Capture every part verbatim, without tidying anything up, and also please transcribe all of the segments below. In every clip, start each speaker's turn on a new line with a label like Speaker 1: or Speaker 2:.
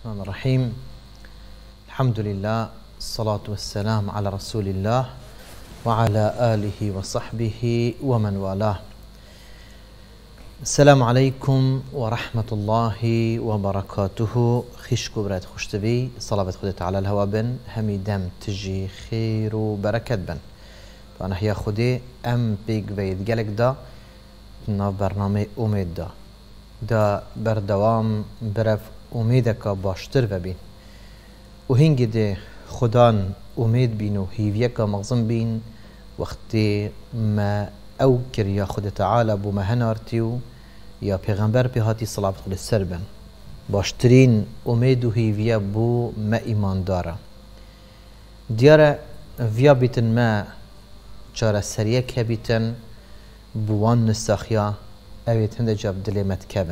Speaker 1: الرحمن الرحيم. الحمد لله، الصلاة والسلام على رسول الله وعلى آله وصحبه ومن والاه. السلام عليكم ورحمة الله وبركاته. خيشكو برات خوشتبي صلاة خدت على الهوا بن همي دم تجي خير وبركة بن. فأنا هي خدي أم بيك بيت جالك دا نا برنامج أميد دا دا بردوام برف أميدك باشتر ببين و هنگی ده خدان امید بین و هیویک مغزم بین وقتی ما او کریا خود تعالی بو مهنارتیو یا پیغمبر به هاتی صلاة خود سر بن باشترین امید و هیویه بو ما ایمان داره دیاره ویا بیتن ما چاره سریه که بیتن بوان نساخیا اویت هنده جاب دلیمت کبن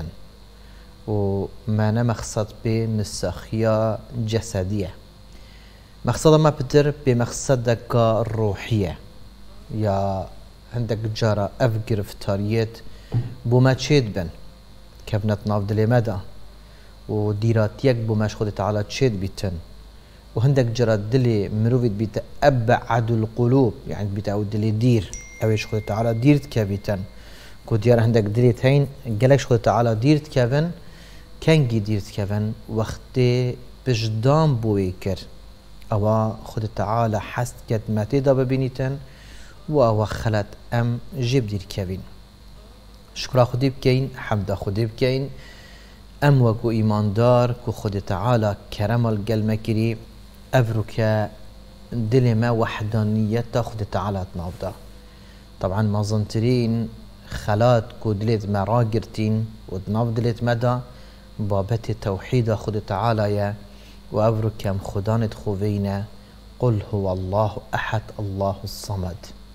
Speaker 1: و معنى مقصد بنسخية جسدية. مقصد ما بدر بمقصدك روحية يا عندك جارة أفجر في تاريت بوما تشيد بن كبنت ناف دلي مدى وديراتيك بوما شخود تعالى تشيد بيتن وعندك جارة دلي مروفيد بيت أبعد القلوب يعني بيت أو دلي دير أو شخود تعالى ديرت كبيتن كو ديار عندك دلي تين قالك شخود تعالى ديرت كبن كنجي ديرت كفن وقتي بجدام بوي كر او خود تعالى حست كت ما تيدا ببينيتن و او خلت ام جيب دير كفين شكرا خدي بكين حمدا خدي بكين ام وكو ايمان دار كو خود تعالى كرم القلم كري افرك دل ما وحدانية خود تعالى تنافدا طبعا ما ظنترين خلات كو دلت ما راقرتين ودناف دلت مدى بابت توحيد خود تعالى يا وأبركم خدانت خوفينا قل هو الله أحد الله الصمد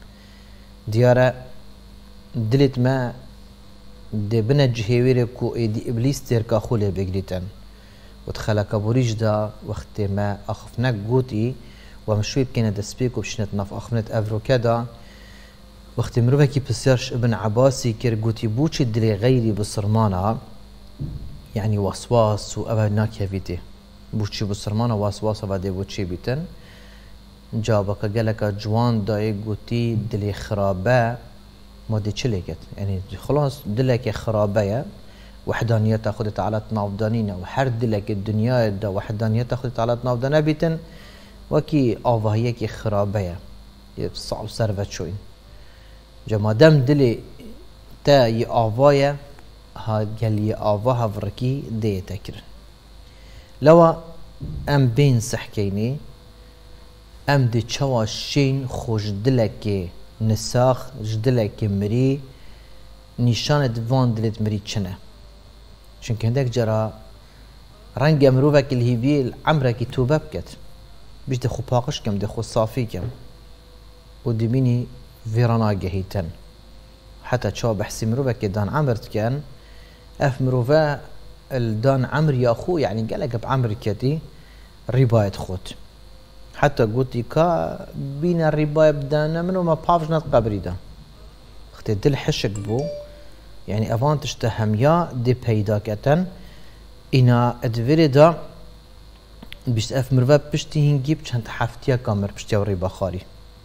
Speaker 1: ديارة دلت ما دي بنا جهيويركو ايدي إبليس تيركا خولي بقريتن وتخلق بوريج دا وقت ما أخفناك قوتي ومشوي بكينا دسبيك وبشنت نف أخفنت أبركا دا وقت مروفكي بسيرش ابن عباسي كير قوتي بوشي دلي غيري بصرمانا يعني وسواس و أبا ناكيا فيتي بوشي بسرمانا وسواس وبعدي بوشي بيتن جابك قالك جوان داي قوتي دلي خرابة ما دي چليكت يعني خلاص دلك خرابة وحدانية تاخد تعالى تنافدانينا وحر دلك الدنيا دا وحدانية تاخد تعالى تنافدانا بيتن وكي آواهيك خرابة صعب سرفت شوين جما دم دلي تا يآوايا ها قال آواها فركي دي تكر لو ام بين سحكيني ام دي چوا شين خوش دلك نساخ جدلك مري نشان دوان دلت مري چنه چونك هندك جرا رنگ امروفك الهيبي العمرك توبه بكت بيش دي خو باقش كم دي خو صافي كم ودي ميني فيرانا جهيتن حتى چوا بحسي مروفك دان عمرت كان اف مروفا الدان عمر يا اخو يعني قالك بعمر كتي رباية خوت حتى قلت كا بينا الرباية بدانا منو ما بافش نات قبري دا اختي دل حشك بو يعني افان تشتهم يا دي بيدا كتن انا ادفري دا بيش اف مروفا بشتي هنجيب چند حفتيا كامر بشتي وربا خاري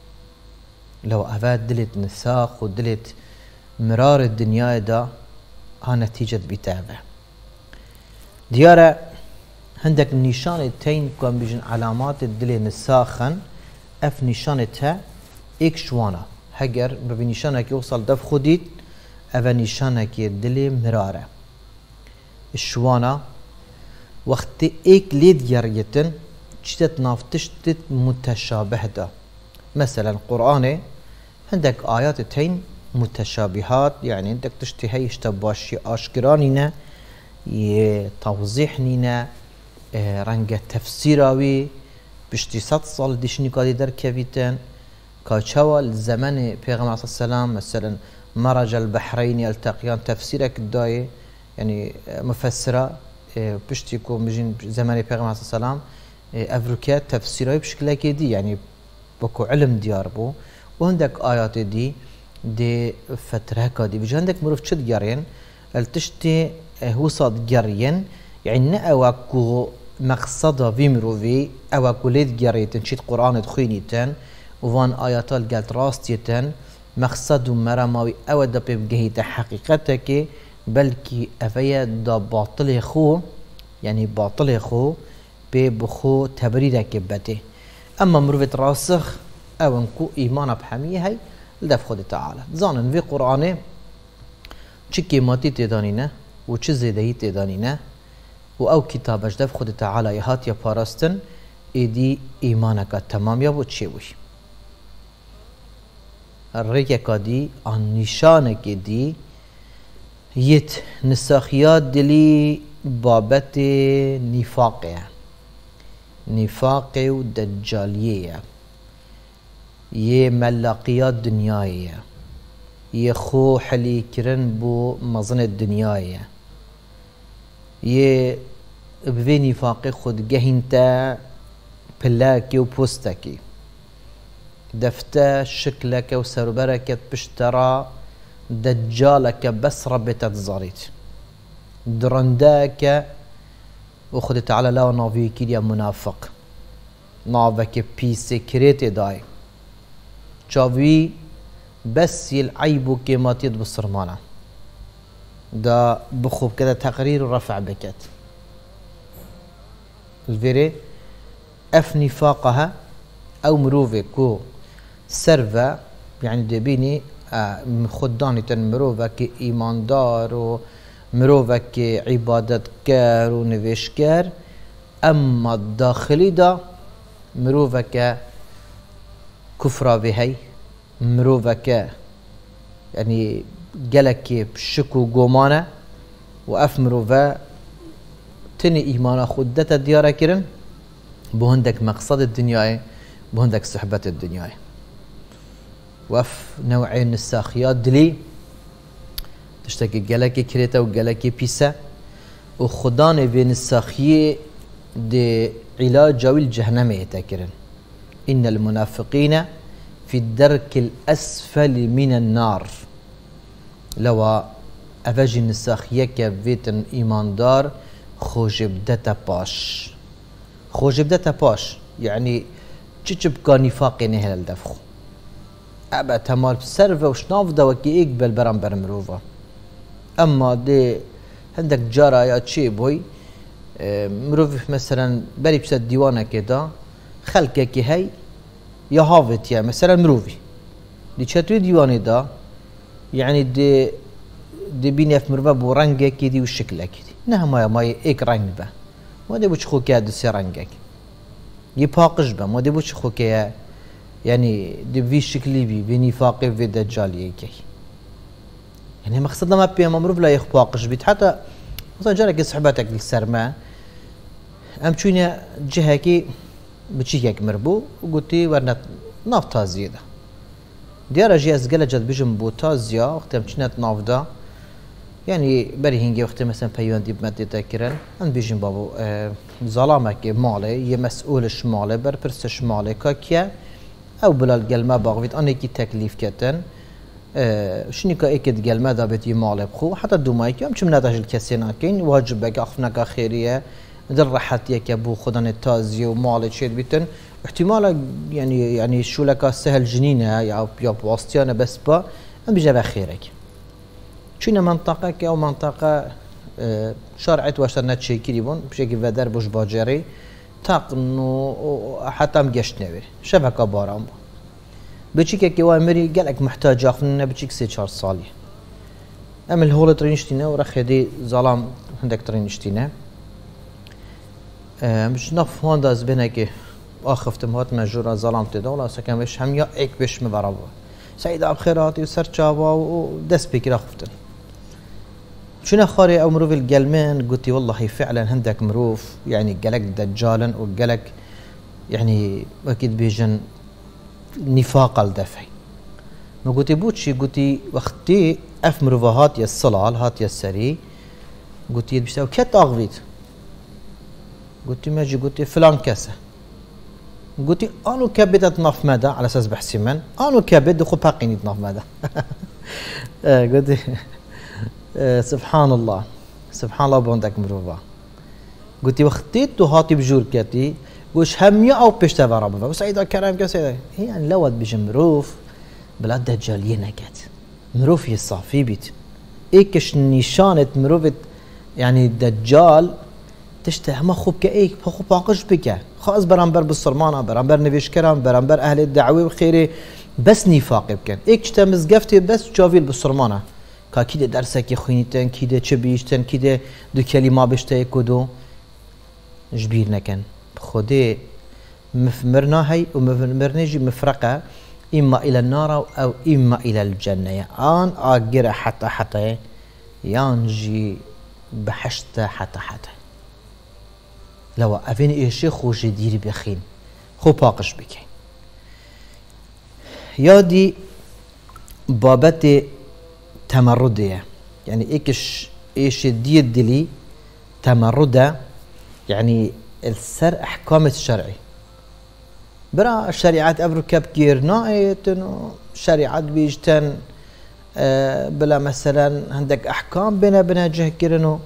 Speaker 1: لو افات دلت نساخ ودلت مرار الدنيا دا ها نتيجة بتابع ديارة عندك نشان التين كان بيجن علامات الدل نساخن اف نشانتها اك شوانا هجر بنشانك يوصل دف خديد اف نشانك الدل مرارة الشوانا وقت اك ليد يريتن جتت نافتشتت متشابه دا مثلا القرآن عندك آيات التين متشابهات يعني عندك تشتهي اشتباشي اشكرانينا توضيح نينا اه رنگ تفسيراوي بشتي ست صال ديشني قادي در كفيتن كاچوا الزمن پیغمبر صلى الله عليه وسلم مثلا مرج البحرين يلتقيان تفسيرك الداي يعني مفسره اه بشتي كو مجين زمن پیغمبر صلى الله عليه وسلم اه افريكا تفسيراوي بشكل كدي يعني بكو علم ديار بو وعندك ايات دي دي فترة كادي بيجي عندك مروف شد جارين التشتي هو صاد جارين يعني نأواكو مقصد في مروفي او كوليت جريتن شيت قرآن تخوينيتن وفان آيات الجلت راستيتن مقصد مرماوي او دا بيبجهيت حقيقتك بلكي افيا دا باطل خو يعني باطل خو ببخو تبريرك بته اما مروفت راسخ او انكو ايمان بحميه هاي لدف خود تعالى زانن في قرآن چه كيماتي تدانينه و چه زيدهي تدانينه و او كتابش دف خود تعالى يهات يا پاراستن ايدي ايمانك تمام يا بو چه وي الريكا دي عن نشانك دي يت نساخيات دلي بابت نفاقه نفاقه و دجاليه يه ملاقيات دنيايه يه خو حلي كرن بو مظن الدنيايه يه بفي نفاقه خود جهنتا بلاكي و بوستكي دفتا شكلك و سربرك بشترى دجالك بس ربتت زاريت درنداك وخد تعالى لا نافي كيليا منافق نافك بيسي كريتي داي شافي بس يلعيبو كما تيد بالصرمانة دا بخوب كذا تقرير ورفع بكت الفيري اف نفاقها او مروفي كو سرفا يعني دبيني خداني تن مروفك ايمان دار و مروفك عبادت كار و نويش كار اما الداخلي دا مروفك كفرا بهي مروفك يعني جلك بشكو قومانا واف مروفا تني ايمانا خدتا ديارا كرن بهندك مقصد الدنيا بهندك صحبة الدنيا وف نوعين الساخيات دلي تشتكي جلكي كريتا وجلكي بيسا وخدان بين الساخية دي علاج جوي الجهنم يتكرن إن المنافقين في الدرك الأسفل من النار لو أفجن الساخية كبيتن إيمان دار خوجب دتا باش خوجب دتا باش يعني تشب كان نفاقي نهل الدفخ أبا تمال بسرفة وشناف دا وكي إقبل برام برمروفا أما دي عندك جارة يا تشي بوي مروف مثلا بري بسد ديوانا كده خلقك هاي يا هافت يا مثلا مروفي دي تشتوي ديواني دا يعني دي دي بيني في مروفا بو رنجك دي وشكلك دي نها ما ما ايك رنج با ما دي بوش خوكي هاد سي رنجك يباقش با ما دي بوش خوكي يعني دي في شكلي بي بني فاقي في دجالي كي يعني مقصدنا ما بي ممروف لا يخباقش بيت حتى مثلا جارك صحباتك السرما ام تشوينا جهكي بتشيك مربو وقلتي ورنت نافتا زياده ديار جياز قال جد بيجم بوتازيا وقت مشينات نافدا يعني بري هنجي وقت مثلا بيوان دي بمدي تاكرن ان بيجم بابو اه ظلامك مالي يه مسؤول شمالي بربرس شمالي كاكيا او بلال قلما باغفيت اني كي تكليف كتن اه شنيكا اكيد قلما دابت يمالي بخو حتى دومايك يوم شم نتاج الكاسينا كاين واجبك اخفنك خيريه در راحت يك ابو خدان التازي ومالي شيء بيتن احتمال يعني يعني شو لك سهل جنينه يا يا بواسطيانه بس با ام بيجا خيرك شنو منطقه او منطقه اه شرعت واشترنت شي كريبون بشكل ودر بوش باجري تقنو حتى مجشت نوي شبكه بارام بچيك كي وامري قالك محتاج اخذنا بچيك سي چهار سالي ام الهول ترينشتينا ورخدي ظلام عندك ترينشتينا مش نف هونداز بينك اخفتم هات مجورا ظلام تدا ولا سكن بش هم يا اك بش مبرابو سعيد بخيراتي وسر تشابا ودس بكرا خفتن شنو خاري او مروف القلمان قلتي والله فعلا عندك مروف يعني قالك دجالا وقالك يعني اكيد بيجن نفاق الدفعي ما قلتي بوتشي قلتي وقتي اف مروفات يا الصلال هات يا السري قلتي بيساو كت اغفيت قلتي ماجي قلتي فلان كاسه قلتي انو كبد تنف مدى على اساس بحسي من انو كبد خو باقيني تنف مدى قلتي سبحان الله سبحان الله بوندك مروفا قلتي وقتي تو هاتي بجور كاتي وش همية أو بيشتا ورابا وسعيدا كلام كسيدا هي يعني لود بجمروف بلا دجالية نكات مروف يصافي بيت إيكش نشانة مروفت يعني الدجال تشته ما خوب كأيك خوب باقش بك خاص برامبر بالصرمانة برامبر نبيش كرام برامبر أهل الدعوة وخيري بس نفاق بكن إيكش تمزقفتي بس تشافيل بالصرمانة كاكيد درسك يخوينيتن كيده چه بيشتن كيده دو كلمة بيشته كدو جبير نكن خده مفمرنا هي ومفمرنجي مفرقة إما إلى النار أو إما إلى الجنة آن آجر حتى حتى يانجي بحشت حتى حتى لو أفين إيشي خوش ديري بخين خو باقش بكي يادي بابتي تمردية يعني إيش إيش دي الدلي تمردة يعني السر أحكام الشرعي برا الشريعات أفريكا بكير نايت إنه شريعات بيجتن آه بلا مثلا عندك أحكام بنا بنا جه كيرنو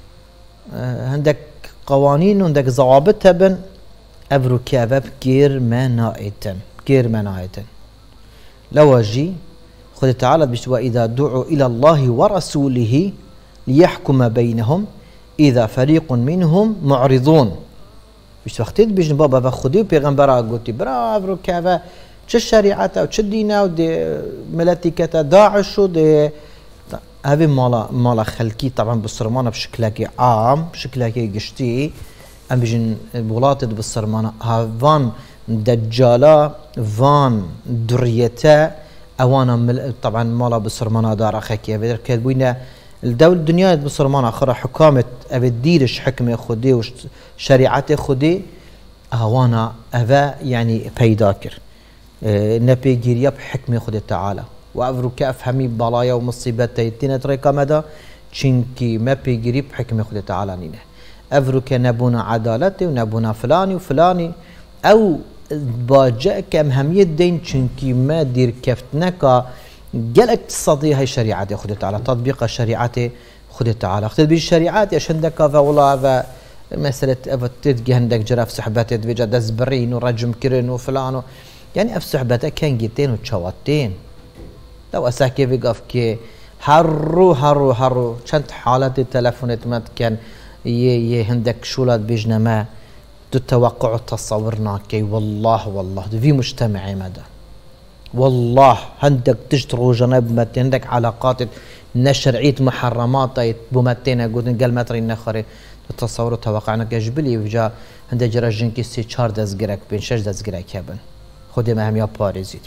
Speaker 1: آه عندك قوانين وعندك ضوابط تبن أفريكا بكير ما نايتن كير ما نايتن لو أجي خذ تعالى بيش وإذا دعوا إلى الله ورسوله ليحكم بينهم إذا فريق منهم معرضون بيش وقتين بيش بابا بخدي وبيغمبرا قلتي برافو كذا تش الشريعة أو تش الدين ودي ملاتكة داعش ودي هذه مالا مالا خلقي طبعا بالصرمانة بشكلك عام بشكلك قشتي أم بيجن بولاتد بالصرمانة هافان دجالة فان دريتا أوانا طبعا مالا بالصرمانة دار أخاكي بدر كذبونا الدولة الدنيا بالصرمانة آخرها حكامة أبديرش حكمة خدي وشريعة خدي أوانا أبا يعني بيداكر أه نبي جريب حكمة خدي تعالى وأفرك أفهمي بلايا ومصيبات تيتين طريقة مدى شنكي ما بيجريب حكمة خدي تعالى نينه أفرك نبونا عدالتي ونبونا فلاني وفلاني أو باجأ كأهمية دين شنكي ما دير كفتنك جل اقتصادي هاي شريعتي خدي تعالى تطبيق الشريعة خدي تعالى خدي بالشريعات عشان والله مسألة تدقي عندك جراف سحبات تدفج دزبرين ورجم كرين وفلان يعني اف سحباتك كان جيتين وتشواتين لو اساكي بيقف كي هرو هرو هرو شنت حالات التلفونات ما كان ي ي عندك شولات بيجنما تتوقع تصورنا كي والله والله في مجتمعي مدى والله عندك تشتروا جنب متين عندك علاقات نشرعية محرمات بمتين قلت قال مترين نخري تصوروا توقعنا كجبلي وجا عندك جراجين كيسي چهار دزگرك بين شش دزگرك هبن خودي ما هم يا باريزيد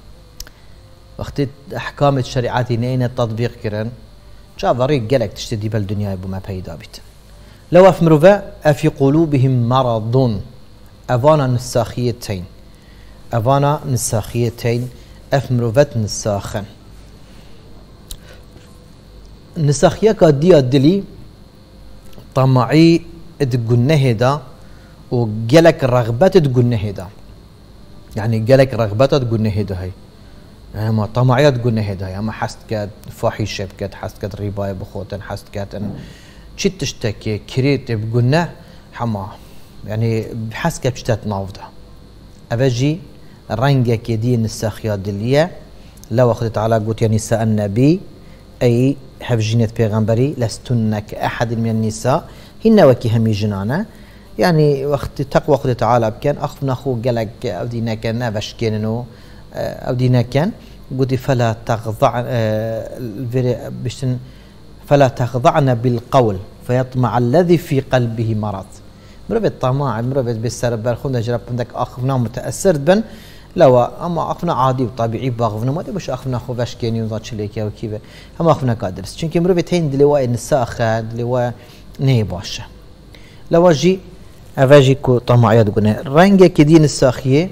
Speaker 1: وقت احكام الشريعات نين التطبيق كرن جا ضريق قالك تشتدي بالدنيا بما بيدا بيت لو افمروا افي قلوبهم مرض افانا نساخيتين افانا نساخيتين افمروفت نساخن نساخيه كدي الدلي طمعي تقولنا هدا وقالك رغبة تقولنا هدا يعني قالك رغبة تقولنا هدا هاي يعني ما طمعية تقولنا هدا يعني ما حست كات فاحشة كات حست كات رباية بخوتن حست كات ان شي تشتكي كريت بقولنا حما يعني حست كات بشتات نافضة أبجي رنجك يدين الساخيات دلية لو أخذت على قوت يعني نساء النبي أي حفجينة بيغمبري لستن كأحد من النساء هن وكي همي جنانا يعني وقت تقوى أخذ تعالى بكان أخفنا أخو قالك أو دينا كان نافش كاننو أو دينا كان قلت فلا تخضع بشتن فلا تخضعن بالقول فيطمع الذي في قلبه مرض مربط طماع مربط بالسربال خلنا جرب عندك أخفنا متأثر بن لو اما اخفنا عادي وطبيعي باغفنا ما باش اخفنا خو باش كاني وضات ليك او كيف هم اخفنا قادرس چونكي مربتين دلوا النساخ دلوا ني باشا لو اجي افاجي كو طمعيات قلنا رنجه كدين الساخيه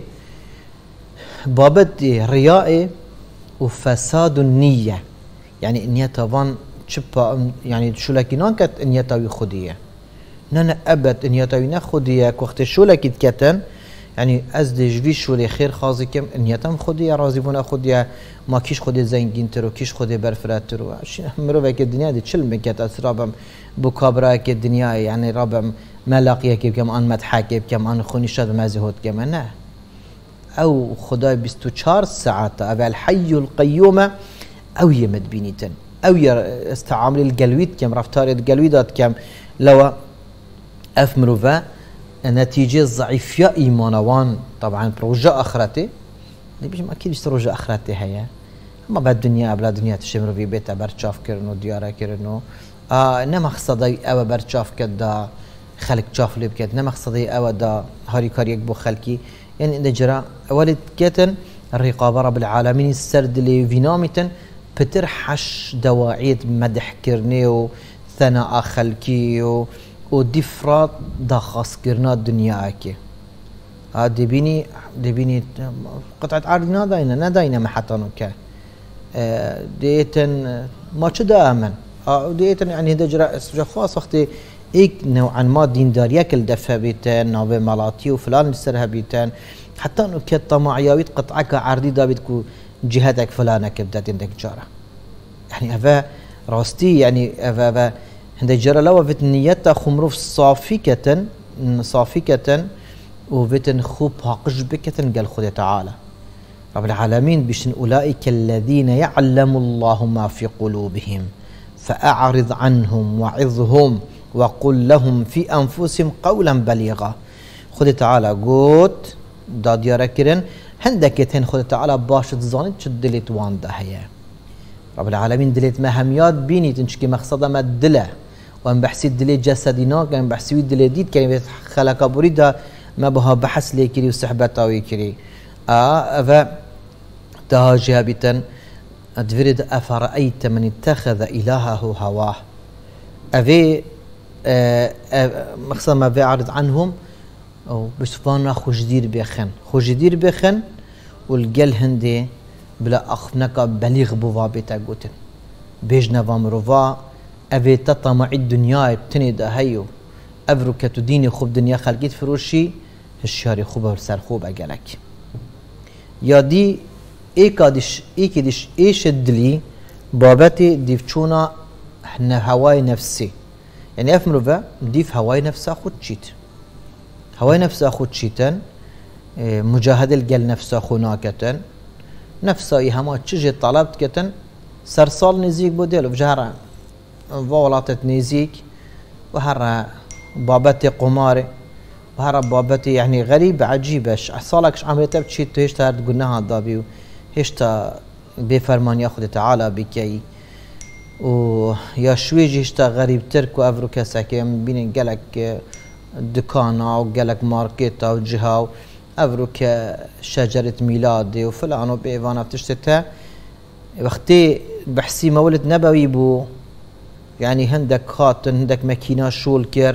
Speaker 1: بابت رياء وفساد النيه يعني النيه طبعا شبا يعني شو لكن كانت النيه تاوي خديه نانا ابد النيه تاوي ناخديه وقت شو لك كتن يعني از دجوی شولی خیر خازی کم نیتم خودی راضی بونا خودی ما کیش خودی زنگین ترو کیش خودی برفرات ترو مرو که دنیا دی چل میکرد از رابم بکابرا که دنیا يعني رابم ما لاقيك بكم آن مدحك بكم آن خوني شاد ما زهود كم نه او خدای بیست و چهار ساعت او الحي القيوم او يمد بينيتن او استعامل القلويد كم رفتار القلويدات كم لو افمروا ف نتيجه ضعيفه ايمانوان طبعا بروجا اخرته بيجي اكيد يشتروا رجاء اخرته هي ما بعد الدنيا بلا دنيا تشمروا في بيت برشاف كرنو دياره كرنو آه نما خصدي او برشاف كدا خلق شاف لي بكت نما خصدي او دا هاري كاريك بو خلقي يعني إذا جرى ولد كتن الرقابة رب العالمين السرد اللي فينامتن بترحش دواعية مدح كرني وثناء خلقي ودفرات دخص كرنا دنياك ها دبيني دبيني قطعة عرض نادينا نادينا ما حتى نوكا ديتن ما كدا امن ديتن يعني إذا جرى استجا خاص وقتي ايك نوعا ما دين داريك الدفع بيتن نوبي مالاتي وفلان السرها بيتن حتى انه كطماعياويت قطعك عرضي دابتكو جهتك فلانك بدات عندك جاره يعني افا راستي يعني افا افا عند جاره لو فت نيتها خمروف صافكة صافكة وفتن خوب هاقج بكة قال خذ تعالى رب العالمين بشن اولئك الذين يعلم الله ما في قلوبهم فاعرض عنهم وعظهم وقل لهم في أنفسهم قولا بليغا خد تعالى قوت دا ديارة كرن هندك يتهن خد تعالى باشت زانت شد دلت وان ده هي رب العالمين دلت ما هميات بيني تنشكي مقصده ما دله وان بحسي دلت جسدنا كان بحسي دلت ديد كان خلق بريدها ما بها بحث ليكري وسحبتها ويكري اه افا دا جابتا ادفرد افرأيت من اتخذ الهه هواه افي آه آه مقصد ما بيعرض عنهم او بسفانا خوش دير بيخن خوش دير بيخن والقل هندي بلا اخنك بليغ بوفا بيتا قوتن بيج نظام رفا افي تطمع الدنيا بتني دا هيو افرو كتو ديني خوب دنيا خلقيت فروشي الشاري خوبه ورسال خوب اقلك يا دي ايكادش ايكادش ايش الدلي بابتي ديفچونا احنا هواي نفسي يعني افمرو فا ديف هواي نفسها خود شيت هواي نفسها خود شيتن مجاهد القل نفسها خناكتن نفسها يهما تشجي طلبت كتن سرسال نزيك بوديل بجهرة فولاتت نزيك وهرا بابتي قماري وهرا بابتي يعني غريب عجيبش احصالكش عملتها بتشيت هيشتا تقولناها دابي هيشتا بفرمان ياخذ تعالى بكي ويا شويجي هشتا غريب ترك وافرو كساكي بين قالك دكانا وقالك ماركيتا وجهه افرو كشجرة ميلادي وفلان وبيفانا بتشتتها وقتي بحسي مولد نبوي بو يعني هندك خاطن هندك ماكينة شول كير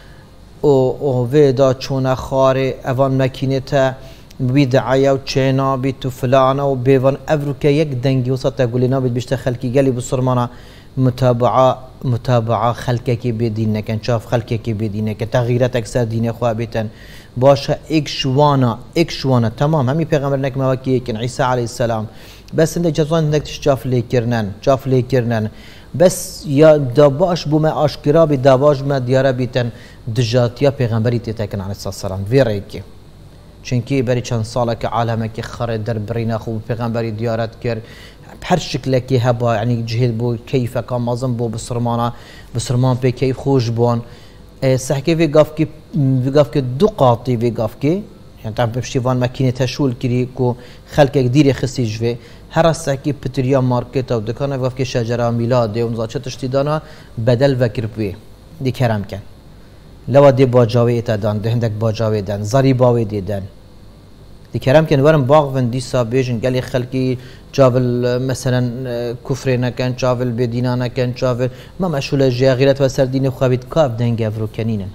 Speaker 1: و فيدا تشونا خاري افان ماكينتا بدعاية وتشينا بيتو فلانة وبيفان افروكا يك دنجي وسط تقول لنا بيشتا خلكي قالي بصرمانا متابعة متابعة خلكك بدينك كان شاف خلكك بدينك تغييرات اكثر دين خوابتن باشا اكشوانا اكشوانا تمام همي پیغمبرنك مواكي كان عيسى عليه السلام بس انت جزوان انك تشاف لي كرنن شاف لي كرنن بس يا داباش بما اشكرا بداباش ما ديارة بيتن دجاتيا پیغمبري تتكن عليه الصلاة والسلام فيريكي چونكي بري چند سالك عالمك خرد در برينا خو پیغمبري ديارت كر بهر شكلك هبا يعني جهد بو كيف كان مازن بو بسرمانا بسرمان بي كيف خوش بون سحكي في قافكي في قافكي دو قاطي في قافكي يعني تعرف بشتيفان ماكينة تشول كريكو خلقك ديري خسي جوي هر سحكي بتريا ماركت او دكانا في قافكي شجرة ميلاد ومزاچة تشتيدانا بدل وكر بوي دي كرم كان لو دي باجاوي تدان ده هندك باجاوي دان زاري باوي دي دان دي كرم كان ورم باغ فن دي سابيجن قال لي خلقي جافل مثلا كفرنا كان جافل بدينانا كان جافل ما مشغول جا غيرت وسر دين خوابت كاف دنجا فرو كنينن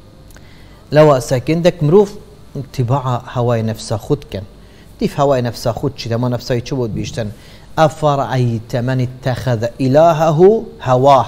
Speaker 1: لو ساكن دك مروف اتباع هواي نفسه خود كان ديف هواي نفسه خود شي ما نفسه يشبود بيشتن افرأيت من اتخذ الهه هواه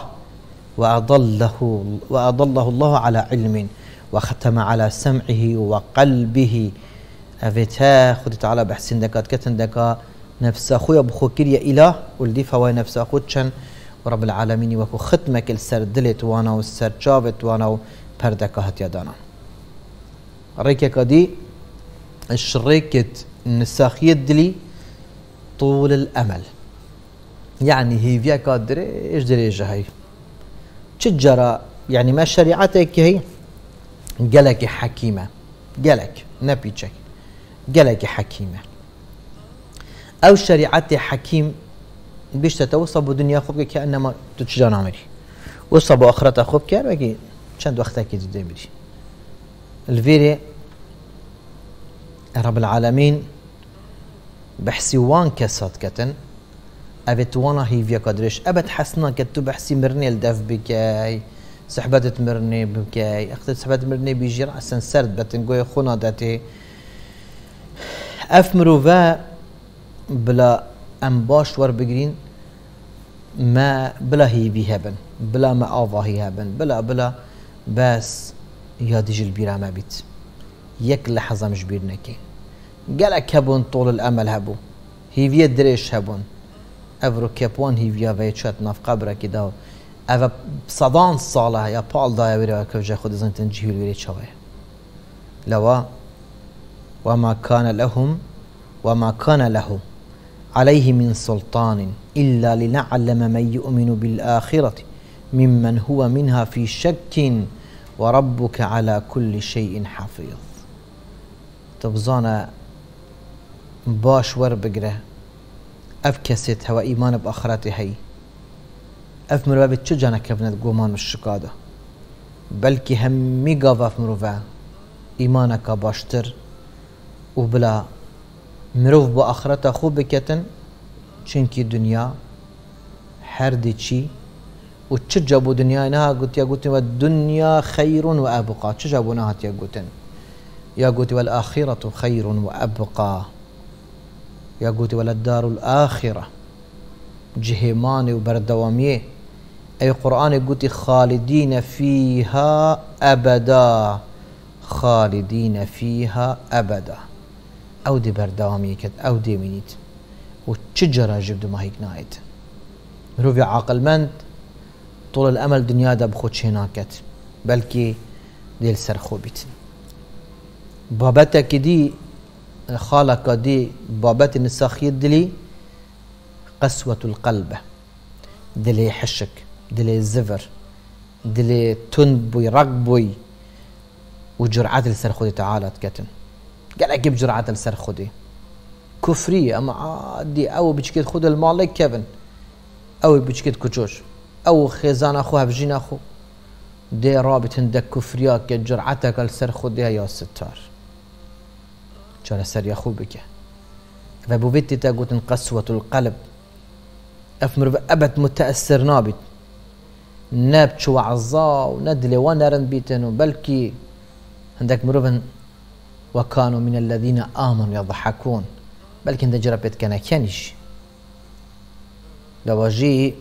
Speaker 1: وأضله وأضله الله على علم وختم على سمعه وقلبه أفتها خد تعالى بحسين دكات كتن دكا نفس أخويا بخوكير يا إله ولدي فواي نفس أخوتشن ورب العالمين وكو ختمك السر دلت وانا والسر جابت وانا پردكه هاتيا دانا ريكا كدي الشريكة النساخية دلي طول الأمل يعني هي فيها كادري إيش دريجة هي تجرى يعني ما شريعتك هي قالك حكيمة قالك نبيتشك قالك حكيمة أو شريعتي حكيم بيش تتوصى بدنيا خوبك كأنما تتشجان عمري وصى بآخرة خوبك يعني چند وقتها كي جدا بدي الفيري رب العالمين بحسي وان كسات كتن أبت وانا هي فيا قدرش أبت حسنا كتو بحسي مرني الدف بكاي سحبت مرني بكاي أخذت سحبت مرني بيجي رأسا سرد بتنقوي خونا داتي أفمرو فا بلا أنباش ور بقرين ما بلا هي بيهبن بلا ما آفا هي هبن بلا بلا بس ياديج البيرا ما بيت يك لحظة مش بيرنكي قالك هبون طول الأمل هبو هي فيا دريش هبون افرو كابوان هي فيا فيتشات ناف قبره كده اف صدان صالة يا بال دا يوري كوجا خود زين تنجيل ويري شوي لوا وما كان لهم وما كان له عليه من سلطان إلا لنعلم من يؤمن بالآخرة ممن هو منها في شك وربك على كل شيء حفيظ تبزانا باش ور بقره اف كسيت هوا ايمان باخرتي هي اف مروه چه جانا كبنت گومان الشقاده بلكي همي قاف اف مروه ايمانك باشتر وبلا مروف باخرته خوب بكتن چنكي دنيا هر دي چي و چه جابو دنيا نها قلت يا قلت والدنيا خير وابقى چه جابو نها يا قلتن يا قلت والاخره خير وابقى يا قوتي ولا الدار الآخرة جهماني وبردوامية أي قرآن قوتي خالدين فيها أبدا خالدين فيها أبدا أو دي بردوامية كت أو دي منيت وتشجرة جبدو ما هيك نايت روفي عاقل مند طول الأمل دنيا دا بخوتش هناكت بلكي ديل سرخوبيت بابتك دي خالق دي بابات النساخية دلي قسوة القلب دلي حشك دلي زفر دلي تنبوي رقبوي وجرعات السر خودي تعالى تكتن قال اجيب جرعات السر خودي كفرية اما عادي او بجكيت خود المال كيفن او بجكيت كوتشوش او خزان اخوها بجين اخو دي رابط هندك كفريات جرعتك السر خودي يا ستار شان سر يا خوبك فبوفيتي تاقوت قسوة القلب افمر ابد متأثر نابت نابت شو عزا وندلي ونرن بيتن بلكي عندك مروبن وكانوا من الذين آمنوا يضحكون بلكي عند جربت كان كانش لو جي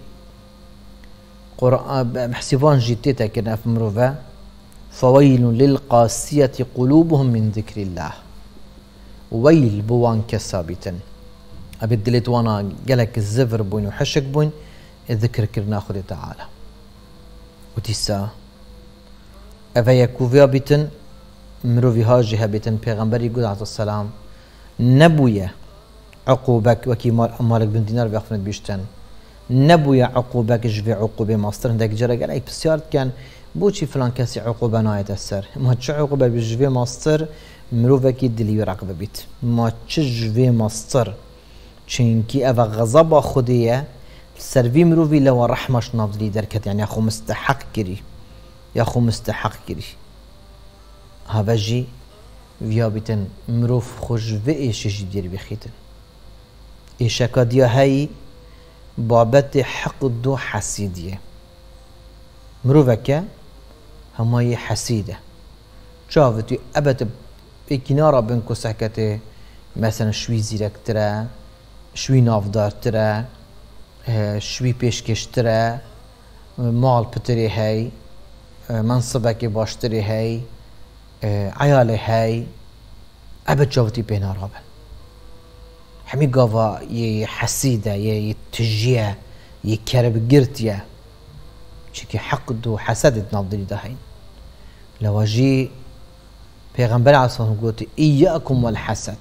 Speaker 1: قرآن محسبان جيتيتا كنا في مروفا فويل للقاسية قلوبهم من ذكر الله ويل بوان كسابتا أبدلت وانا قالك الزفر بوين وحشك بوين الذكر كرنا خذ تعالى وتسا أفيا كوفيا بيتن مروفي هاجها بيتن پیغمبر يقول عليه السلام نبويا عقوبك وكي مالك بن دينار بيخفند بيشتن نبويا عقوبك جفي عقوبة ماستر عندك جرى قال اي بسيارت كان بوشي فلان كاسي عقوبة نايت السر ما تشو عقوبة بجفي ماستر مروفكي دلي رقبه بيت ما تشجفي ماستر چنكي اف غضب خديه سرفي مروفي لو رحمش نافذلي دركت يعني اخو مستحق كري يا اخو مستحق كري هذا جي فيا بيتن مروف خوش في ايش يدير بخيتن ايش كاديا هاي بابت حق دو حسيديه مروفك هماي حسيده شافتي ابد بكنارة بينكو سكتي مثلا شوي زيرك ترى شوي نافدار ترى شوي بيشكش ترى مال بتري هاي منصبك باشتري هاي عيالي هاي ابد شافتي بينا رابن حمي قافا يحسيدة يتجيه يكرب قرتيه شكي حقدو حسدت نافدري دهين لواجي پیغمبر علیه السلام گوتی ایاکم والحسد،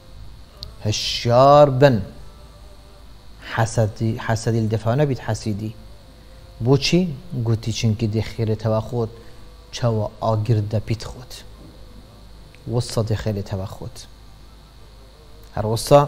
Speaker 1: هشیار بن حسدی حسدی الدفاع نبید حسیدی. بو چی؟ گوتی چنکی دی خیلی توا خود چوا آگرده پیت خود وسط دی خیلی توا خود هر وسط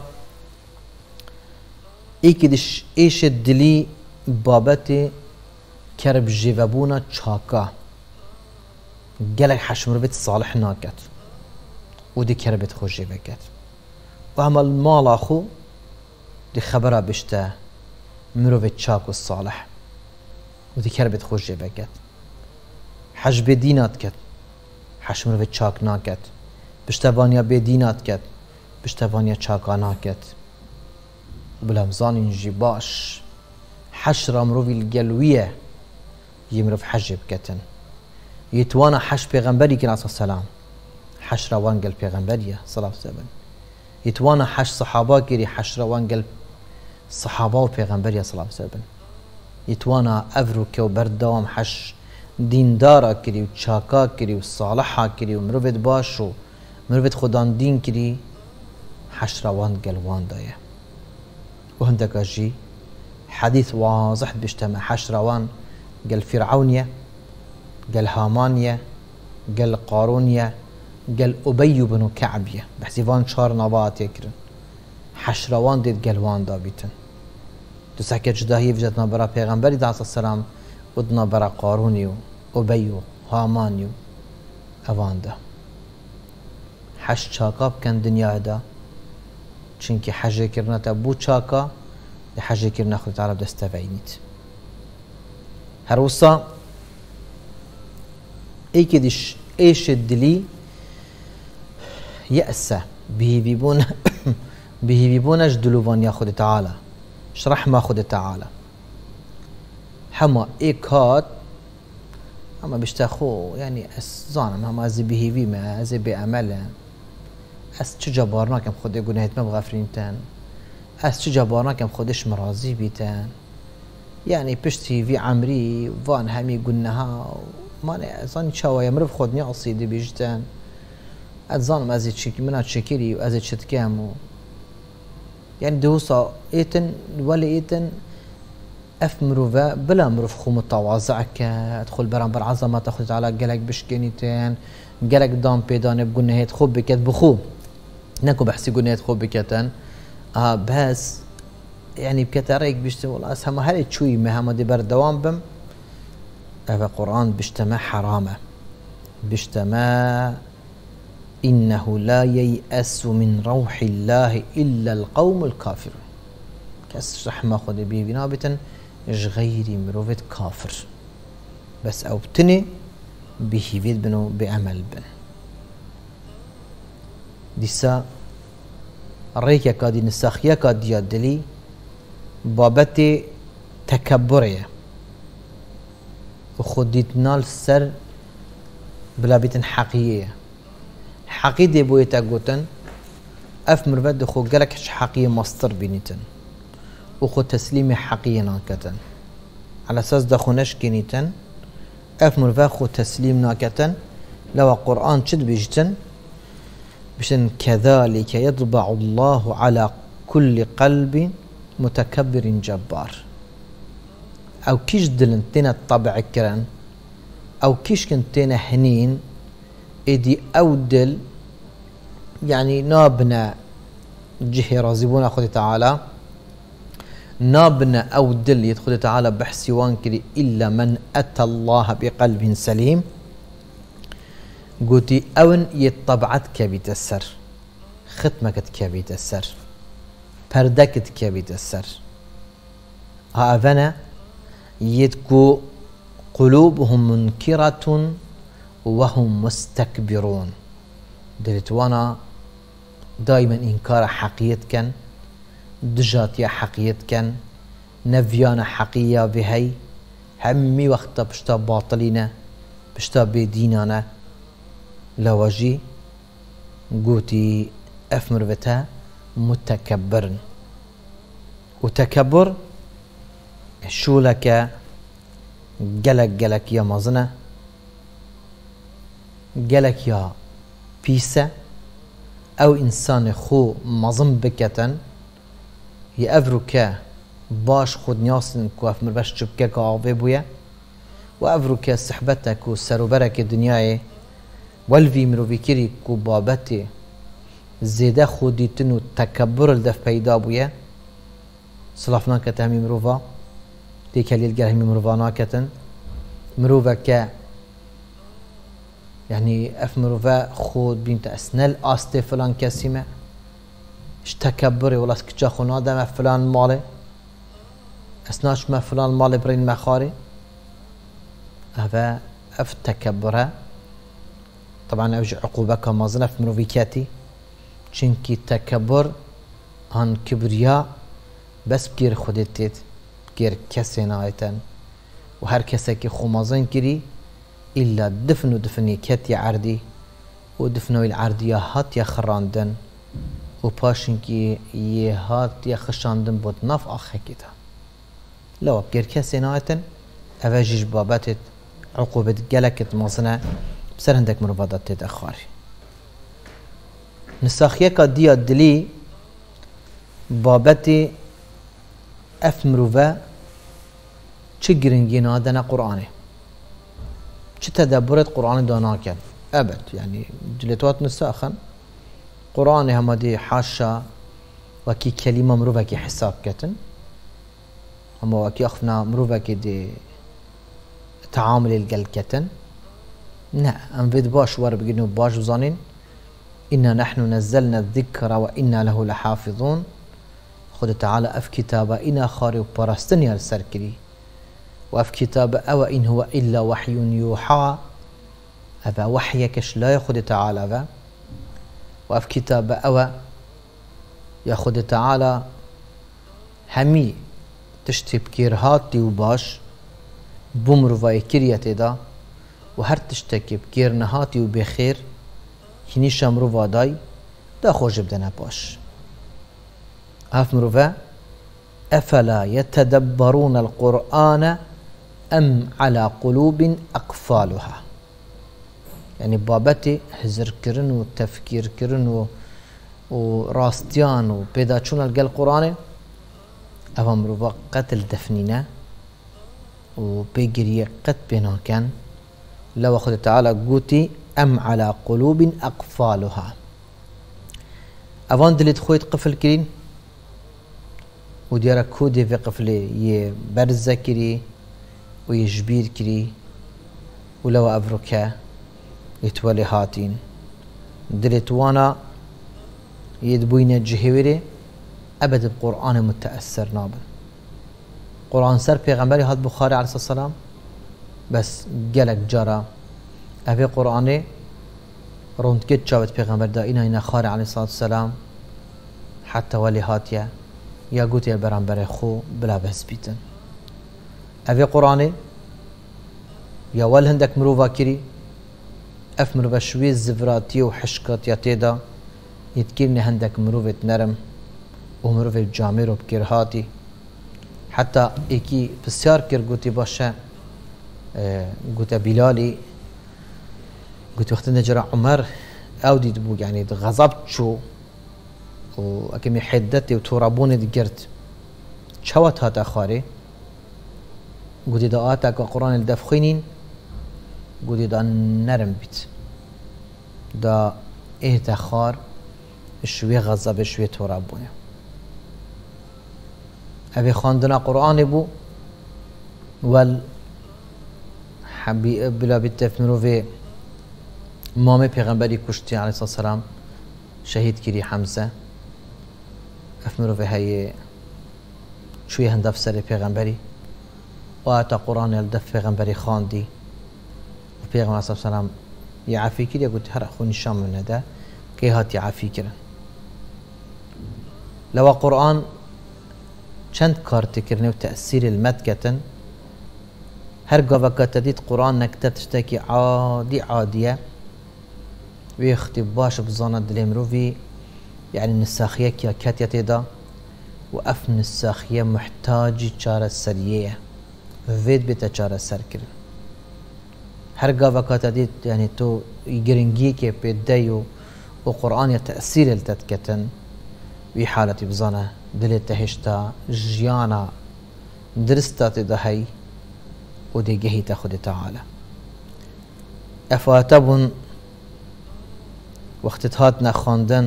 Speaker 1: ایکی دیش ایش دلی بابت کرب جیوابونا چاکا گلک حشمر بیت صالح ناکد و دی کربت خوش جیوکد و همه المال آخو دی خبره بشته مروفت چاک و صالح و دی کربت خوش جیوکد حج بدینات کد حش مروفت چاک ناکد بشته وانیا بدینات کد بشته وانیا چاکا ناکد و بلمزان اینجی باش حش را مروفی الگلویه يمرف حج بكتن يتوانا حش پیغمبری كن عليه السلام حش روان قل پیغمبریه صلى الله عليه وسلم يتوانا حش صحابه كري حش روان قل صحابه و پیغمبریه صلى الله عليه وسلم يتوانا افرو كو بردوام حش دين دارا كري و چاكا كري و صالحا كري و مروفت باشو مروفت خدان دين كري حش روان قل وان دايه و هندك اجي حديث واضح بيجتمع حش روان قال فرعونية قال هامانية قال قارونية قال أبي بن كعبية بحسيفان شار نبات يكرن حشروان ديت قلوان دابيتن تسحكي جداهي فجتنا برا پیغمبري دعا السلام ودنا برا قاروني وأبي هاماني أوان دا حش چاكا بكن دنيا دا چنكي حجي كرنا تبو چاكا لحجي كرنا خد تعالى بدستفاينيت هروسا ايكي ديش ايش الدلي يأسى به بيبون به بيبونش دلوفان ياخد تعالى شرح ما خد تعالى حما ايكات اما بيشتاخو يعني اس ظانم هما ازي به بي ما ازي بأمله اس چه جبارنا كم خود يقول ما بغفرين تان اس چه جبارنا كم خودش مرازي بيتان يعني بشتي في عمري وان همي قلناها ما ظن شاوية مرف خدني عصيدي بيجتان اتظن ازي تشك منا تشكيري وازي تشتكامو يعني دوسا ايتن ولا ايتن اف مروفا بلا مروف خو متواضعك ادخل برامبر عظمه تاخذ على قلق بشكينيتين قلق دام بيدان بقولنا هيت خوب بكت بخو نكو بحسي قلنا هيت خوب بكتن اه بس يعني بكتاريك بيشتم والله اسهم هل تشوي مهما دي بردوام بم افا قرآن بيشتما حرامه بيشتما إنه لا ييأس من روح الله إلا القوم الكافر كاس رحمة خد بيه بنابتا إش غيري مروفت كافر بس أو بتني بهيفيد بنو بعمل بن ديسا ريكا كادي نساخيا كادي دلي بابتي تكبرية وخديتنا السر بلا بيتن حقيقية حقيقي بويتا قوتن اف مرفد دخو قلق حقيقي مصدر بينيتن وخو تسليمي حقيقي ناكتن على اساس دخونش كينيتن اف مرفد خو تسليم ناكتن لو قرآن شد بيجتن بشن كذلك يطبع الله على كل قلب متكبر جبار او كيش دلنتين الطبع كرن او كيش كنتين هنين إدي أودل يعني نابنا جهي رازبون أخذ تعالى نابنا أودل يدخل تعالى بحسيوان كري إلا من أتى الله بقلب سليم قلتي أون يطبعت كبيت السر ختمك كبيت السر پردكت كبيت السر هافنا يدكو قلوبهم منكرة وهم مستكبرون دلتوانا دائما إنكار حقيقة كان دجاتيا حقيقة كان نفيانا حقيقة بهي همي وقتا بشتا باطلين بشتا بدينانا لواجي قوتي أفمر بتا متكبرن وتكبر شو لك قلق قلق يا مزنه گلک یا پیسه او انسان خو مظم بکتن یه افرو که باش خود نیاسن که اف مربش چبکه که آوه بویه و افرو که صحبته که سروبره که دنیای والوی مروی کری که بابت زیده خودیتن و تکبر الدف پیدا بویه صلافنا کته همی مروفا دیکه لیلگر همی مروفانا کتن مروفا که يعني اف مروفا خود بنت اسنل آسته فلان كسيمه اش تكبري ولا سكتشا خونا دم فلان مالي اسناش ما فلان مالي برين مخاري هذا اف تكبره طبعا اوج عقوبه كما زنا في مروفيكاتي چونكي تكبر عن كبرياء بس بكير خودتت بكير كسي نايتن وهر كسي كي خومازن كري إلا دفنو دفني كاتي عردي ودفنو العردية هات يا خراندن وباشنكي يهات يا خشاندن بود ناف آخه كده لو بكير كسي نايتن أفاجيج باباتت عقوبة جلكت مصنع بسر هندك مرفضات تتأخري نساخية كديا دلي بابتي اف مروفا چه گرنگی نادن قرآنه چه تدبرت قرآن دانا کن ابد يعني جلتوات نساخن قرآن هم دي حاشا وكي كلمة مروفا كي حساب كتن هم وكي اخفنا مروفا كي دي تعامل القل كتن نا ام فيد باش وار بقينو باش وزانين إنا نحن نزلنا الذكر وإنا له لحافظون خد تعالى اف كتابة إنا خاري وبارستني السركري وف كتاب أو إن هو إلا وحي يوحى هذا وحيكش لا ياخذ تعالى ذا وف كتاب أو ياخذ تعالى همي تشتي بكير هاتي وباش بمر ويكريتي دا وهر تشتكي بكير نهاتي وبخير هني شمرو واداي دا خوش بدنا باش هاف مروفا أفلا يتدبرون القرآن أم على قلوب أقفالها يعني بابتي حزر كرن وتفكير كرن وراستيان وبيدا چون القل قرآن أفهم روا قتل دفنينه وبيجري قد بنا كان لو أخذ تعالى قوتي أم على قلوب أقفالها أفان دلت خويت قفل كرين وديارا كودي في قفلي يبرزة كري ويجبير كري ولو أفركا يتولي هاتين دلت وانا يدبوين جهوري أبد القرآن متأثر نابن قرآن سر پیغمبری هات بخاري عليه الصلاة والسلام بس جلك جارا أبي قرآن روند كت شابت پیغمبر دا إنا إنا خاري عليه الصلاة والسلام حتى ولي هاتيا يا قوت يا برانبر خو بلا بس بيتن أبي قرآن يا ول هندك مروفا كري اف مروفا شوي زفراتي وحشكات يا تيدا يتكيرني هندك مروفة نرم ومروفة جامير وبكير هاتي حتى ايكي بسيار كير قوتي باشا اه قوتا بلالي قوت وقت نجرى عمر اودي دبو يعني غضبت شو وأكمي حدتي وترابوني دقرت شوات هات أخاري قودي دا آتاك قرآن الدفخينين قودي دا نرم بيت دا إيه تخار شوي غضب شوي ترابوني أبي خاندنا قرآن بو وال حبي بلا بتفنرو في مامي پیغمبری کشتی عليه الصلاة والسلام شهيد كري حمزة افمرو في هاي شوي هندف سر پیغمبری وآتا قرآن الدف پیغمبری خاندي وبيغمبر صلى الله عليه وسلم يعافي كري قلت هر أخو نشام من هذا كي هات يعافي كري لو قرآن چند کار تکرنه و تأثیر المدکتن هر قوة تدید قرآن نكتتشتا كي عادي عادية ويختي باش بزانا دليمروفي يعني النساخية كيا كاتيا تيدا وأف النساخية محتاجي چارة سرية فيد بيتا چارة سر كرن هر قافكات ديت يعني تو يجرنجيك بيديو وقرآن يتأثير التتكتن بحالة بزانة دلت تهشتا جيانا درستا تدهي ودي جهي تاخد تعالى افاتبن وقت هاتنا خواندن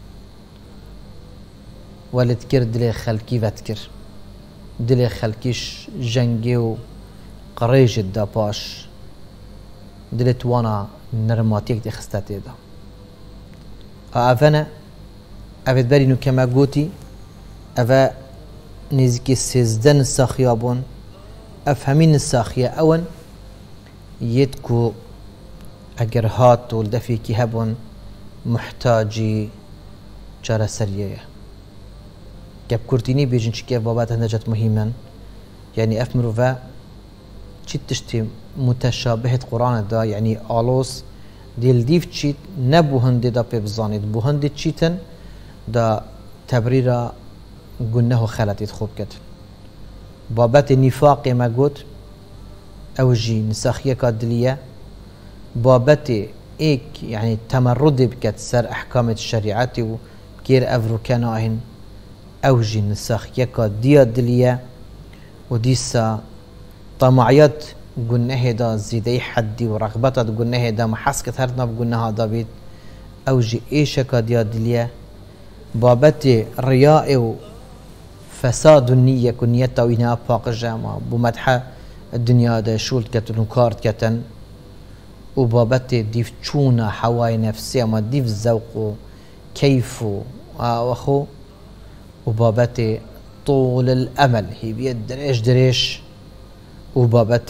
Speaker 1: ولتكر دلي خلقي وتكر دلي خلقيش جنگي و قريج الداباش دلت وانا نرماتيك دي خستاتي دا افنا افد بري نو كما قوتي افا نزكي سيزدن الساخيابون افهمين الساخية اون يدكو اگر هات والدفي كي هبون محتاجي جارة سرية كاب كورتيني بيجن شكيف بابات هندجت مهما يعني افمرو فا چيت تشتي متشابهة قرآن دا يعني آلوس ديل ديف چيت نبو هندي دا بيبزانيد بو هندي چيتن دا تبريرا قلناه خلتت خوب كت بابات النفاق ما قلت اوجي نساخية كادلية بابات ايك يعني تمرد بكت سر احكام الشريعة وكير افرو كاناهن اوجي نساخية كادية دلية وديسا طمعيات قلناه دا زيدي حدي ورغبتات قلناه دا محسكت هرنا بقلناها دا بيت اوجي ايشا كادية دلية بابات رياء فساد النية كنيتا وينها باق الجامعة بمدحة الدنيا دا شولت كتن وكارت كتن وبابات ديف تشونا حواي نفسية ما ديف زوق كيف واخو وبابات طول الأمل هي بيد دريش دريش وبابات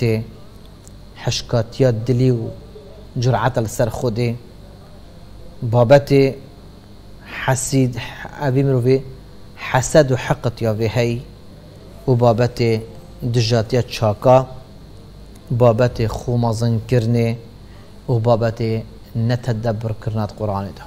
Speaker 1: حشكات يد دلي وجرعة السر خودي بابات حسيد أبي مروفي حسد وحقت يا في هي وبابات دجاتيات شاكا بابات خومازن كرني وبابات نتدبر كرنات قرآن ده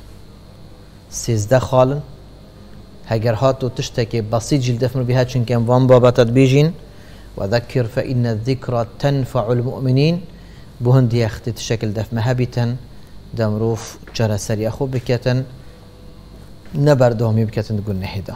Speaker 1: سيزده خالن هجر هاتو تشتكي بسيط جلدفن بها چنكن وان بابات بيجين وذكر فإن الذكرى تنفع المؤمنين بهندي اختي تشكل دف مهبتا دمروف جرى سري أخو بكتن نبردهم يبكتن تقول نهدا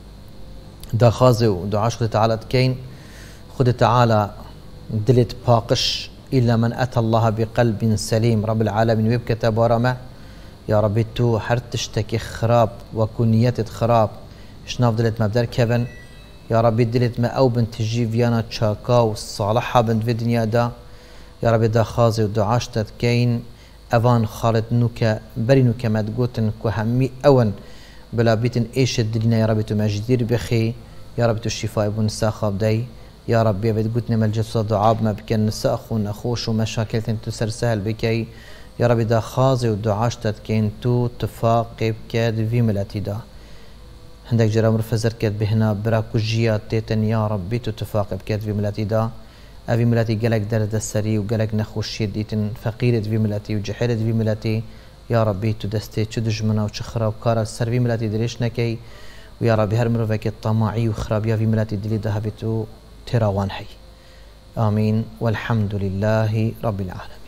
Speaker 1: دا خازي ودعاش خد تعالى تكين خد تعالى دلت باقش إلا من أتى الله بقلب سليم رب العالمين ويبكت بارمه يا ربي تو حر تشتكي خراب وكنيتت خراب شناف دلت مبدر كبن يا ربي دلت ما أو بنت تجي فيانا تشاكا والصالحة بنت في الدنيا دا يا ربي دا خازي ودعاش تكين أفان خالد نوكا بري نوكا ما تقوتن كهمي أون بلا بيتن ايش الدنيا يا ربي تمجدير بخي يا ربي الشفاء ابن ساخاب داي يا ربي بتقوتنا ملجس ضعاب ما بكن نساخون اخوش ومشاكل تسر سهل بكي يا ربي دا خازي ودعاش تتكين تو تفاقب كاد في ملاتي دا عندك جرام رفزر كاد بهنا براكو جيات تيتن يا ربي تو تفاقب كاد في ملاتي دا افي ملاتي قلق درد السري وقلق نخوش يديتن فقيرة في ملاتي وجحيرة في ملاتي يا ربي تدستي تدجمنا وشخرا وكارا السر في ملاتي دريش نكي ويا ربي هر مروفك الطماعي وخرابيا في ملاتي دلي دهبتو تراوان هي آمين والحمد لله رب العالمين.